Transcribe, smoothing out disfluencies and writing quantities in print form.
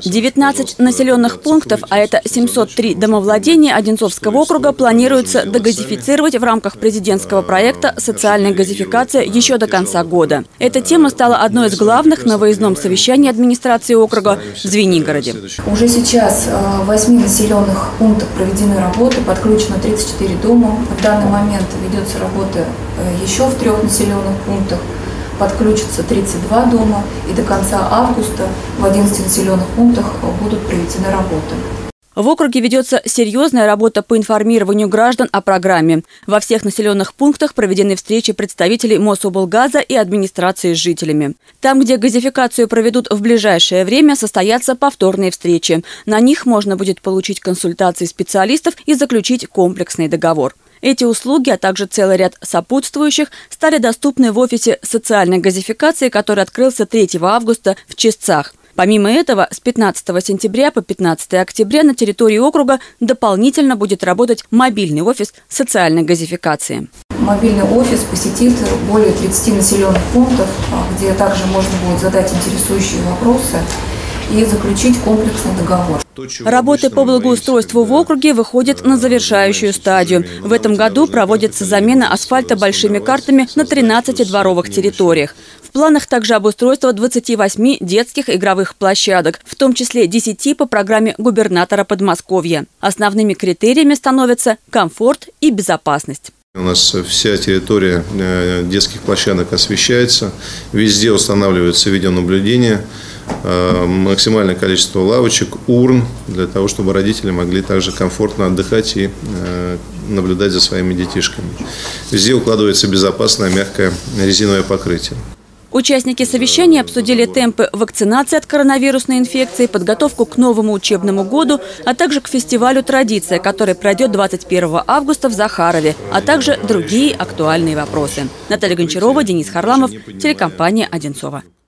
19 населенных пунктов, а это 703 домовладения Одинцовского округа, планируется дегазифицировать в рамках президентского проекта «Социальная газификация» еще до конца года. Эта тема стала одной из главных на выездном совещании администрации округа в Звенигороде. Уже сейчас в 8 населенных пунктах проведены работы, подключено 34 дома. В данный момент ведется работа еще в 3 населенных пунктах. Подключится 32 дома, и до конца августа в 11 населенных пунктах будут проведены работы. В округе ведется серьезная работа по информированию граждан о программе. Во всех населенных пунктах проведены встречи представителей Мособлгаза и администрации с жителями. Там, где газификацию проведут в ближайшее время, состоятся повторные встречи. На них можно будет получить консультации специалистов и заключить комплексный договор. Эти услуги, а также целый ряд сопутствующих, стали доступны в офисе социальной газификации, который открылся 3 августа в Чистцах. Помимо этого, с 15 сентября по 15 октября на территории округа дополнительно будет работать мобильный офис социальной газификации. Мобильный офис посетит более 30 населенных пунктов, где также можно будет задать интересующие вопросы и заключить комплексный договор. Работы по благоустройству в округе выходят на завершающую стадию. В этом году проводится замена асфальта большими картами на 13 дворовых территориях. В планах также обустройство 28 детских игровых площадок, в том числе 10 по программе губернатора Подмосковья. Основными критериями становятся комфорт и безопасность. У нас вся территория детских площадок освещается, везде устанавливается видеонаблюдение, максимальное количество лавочек, урн, для того, чтобы родители могли также комфортно отдыхать и наблюдать за своими детишками. Везде укладывается безопасное мягкое резиновое покрытие. Участники совещания обсудили темпы вакцинации от коронавирусной инфекции, подготовку к новому учебному году, а также к фестивалю «Традиция», который пройдет 21 августа в Захарове, а также другие актуальные вопросы. Наталья Гончарова, Денис Харламов, телекомпания «Одинцова».